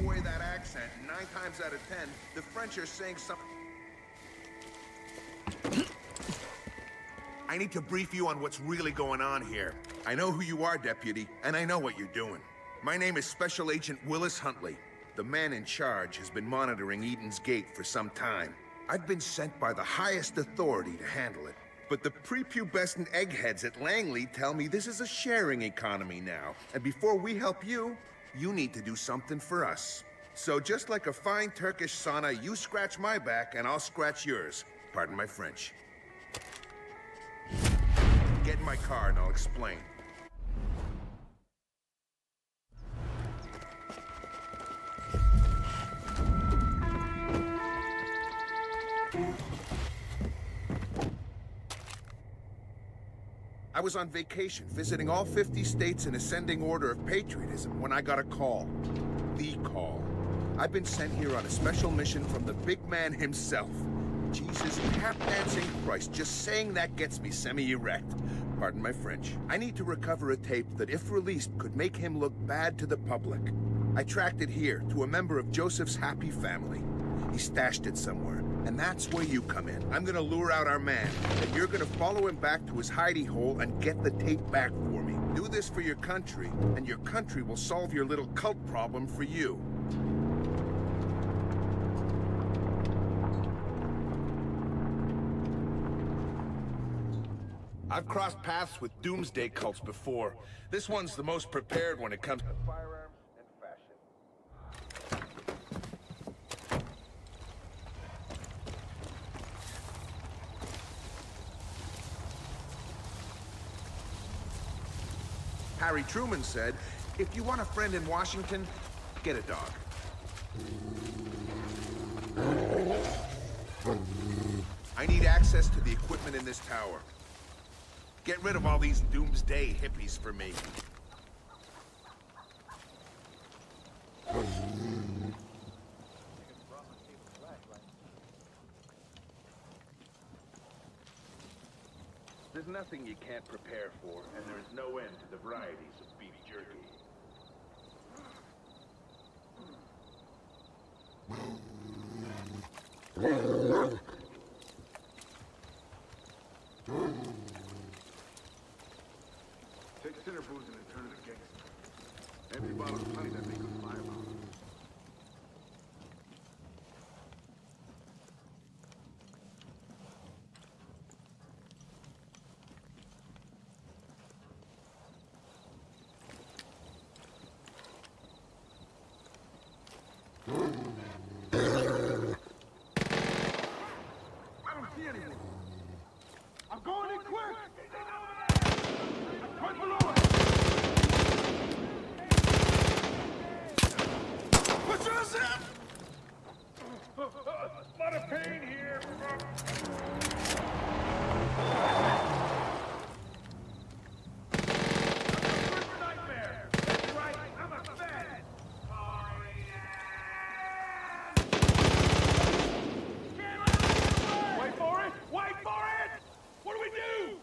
away that accent, 9 times out of 10, the French are saying something. I need to brief you on what's really going on here. I know who you are, Deputy, and I know what you're doing. My name is Special Agent Willis Huntley. The man in charge has been monitoring Eden's Gate for some time. I've been sent by the highest authority to handle it. But the prepubescent eggheads at Langley tell me this is a sharing economy now. And before we help you, you need to do something for us. So just like a fine Turkish sauna, you scratch my back and I'll scratch yours. Pardon my French. Get in my car and I'll explain. I was on vacation, visiting all 50 states in ascending order of patriotism when I got a call. The call. I've been sent here on a special mission from the big man himself. Jesus, tap-dancing Christ, just saying that gets me semi-erect. Pardon my French. I need to recover a tape that, if released, could make him look bad to the public. I tracked it here, to a member of Joseph's happy family. He stashed it somewhere, and that's where you come in. I'm gonna lure out our man, and you're gonna follow him back to his hidey hole and get the tape back for me. Do this for your country, and your country will solve your little cult problem for you. I've crossed paths with doomsday cults before. This one's the most prepared when it comes to firearms and fashion. Harry Truman said, if you want a friend in Washington, get a dog. I need access to the equipment in this tower. Get rid of all these doomsday hippies for me. There's nothing you can't prepare for, and there's no end to the varieties of beef jerky. Take center booze and turn it to gangster. Empty bottle of honey that make good fireball. I don't see anything. I'm going in quick! Right below us! Put yours in! A lot of pain here. Nightmare. That's right, I'm a fan. Wait for it! Wait for it! What do we do?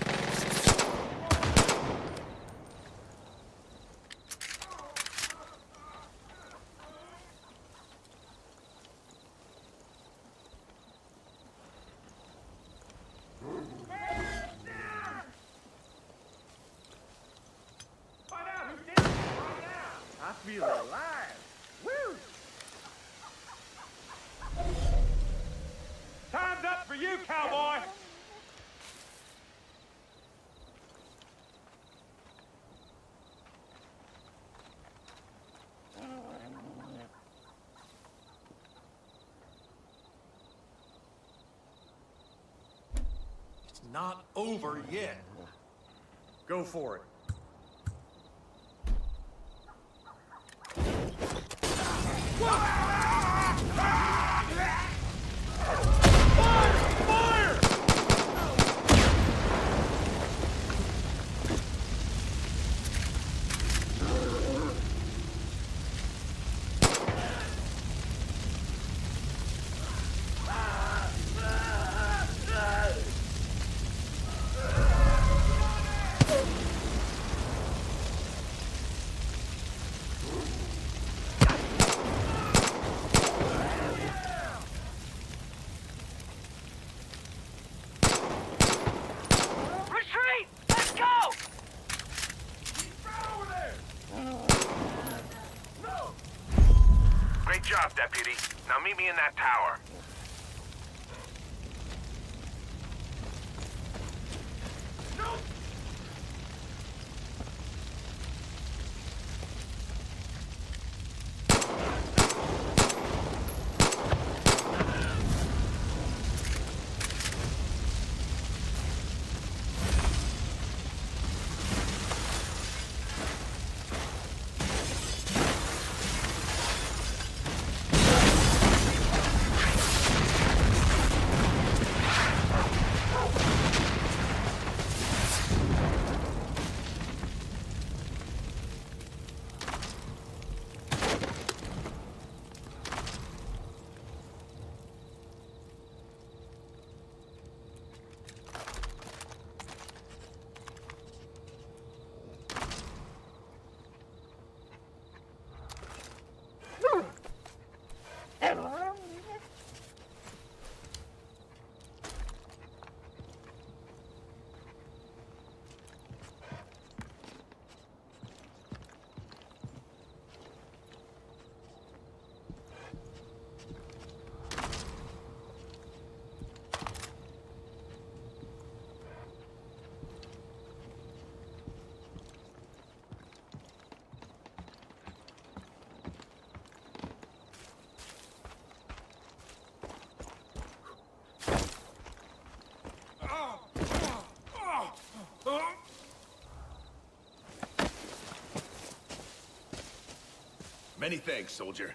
I feel alive. Woo! Time's up for you, cowboy! It's not over yet. Go for it. Great job, Deputy. Now meet me in that tower. Many thanks, soldier.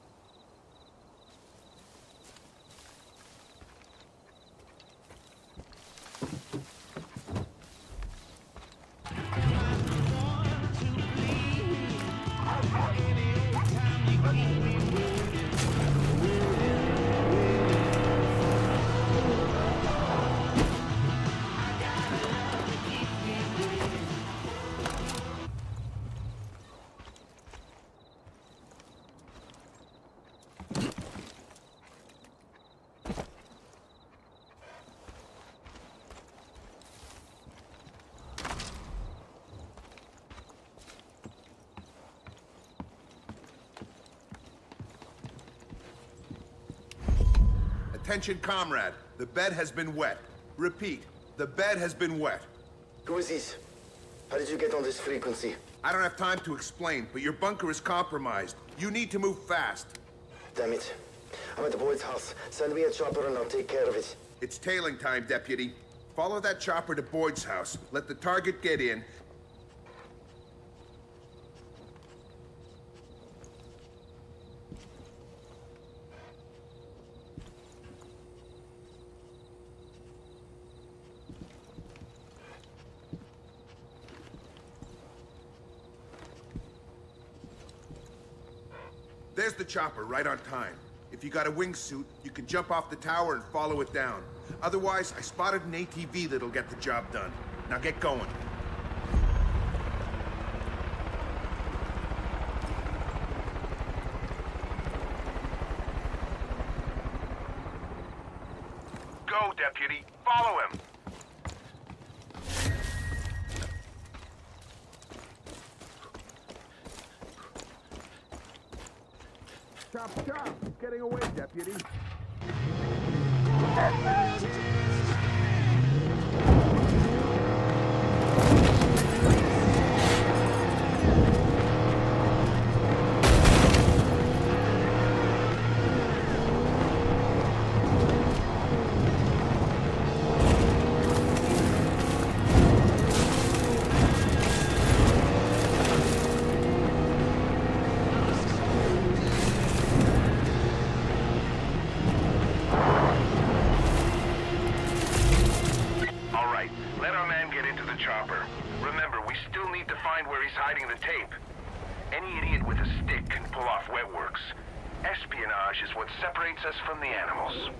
Attention, comrade. The bed has been wet. Repeat, the bed has been wet. Who is this? How did you get on this frequency? I don't have time to explain, but your bunker is compromised. You need to move fast. Damn it. I'm at the Boyd's house. Send me a chopper and I'll take care of it. It's tailing time, Deputy. Follow that chopper to Boyd's house. Let the target get in. There's the chopper, right on time. If you got a wingsuit, you can jump off the tower and follow it down. Otherwise, I spotted an ATV that'll get the job done. Now get going. Go, Deputy. Follow him. Chop, chop! He's getting away, Deputy. Chopper. Remember, we still need to find where he's hiding the tape. Any idiot with a stick can pull off wet works. Espionage is what separates us from the animals.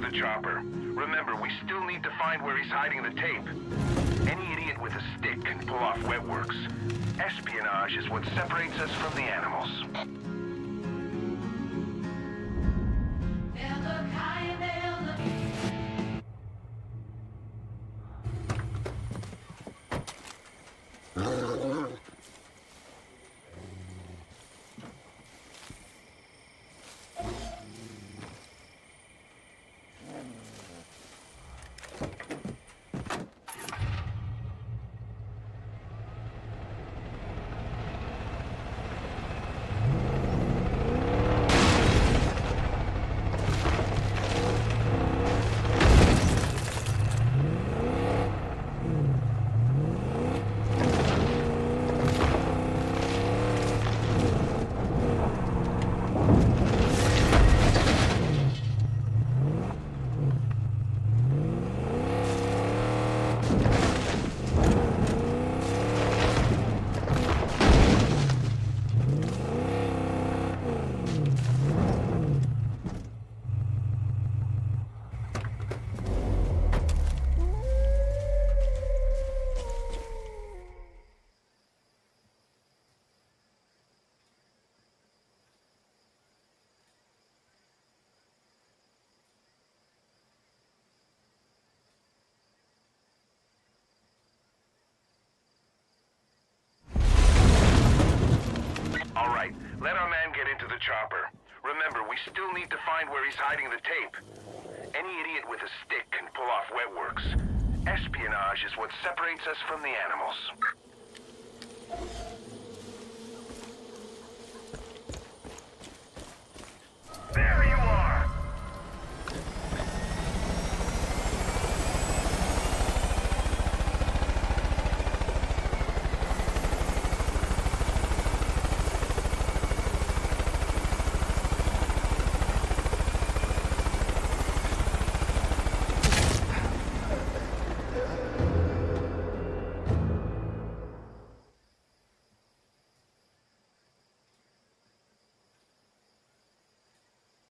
the chopper. Remember, we still need to find where he's hiding the tape. Any idiot with a stick can pull off wet works. Espionage is what separates us from the animals. Let our man get into the chopper. Remember, we still need to find where he's hiding the tape. Any idiot with a stick can pull off wet works. Espionage is what separates us from the animals.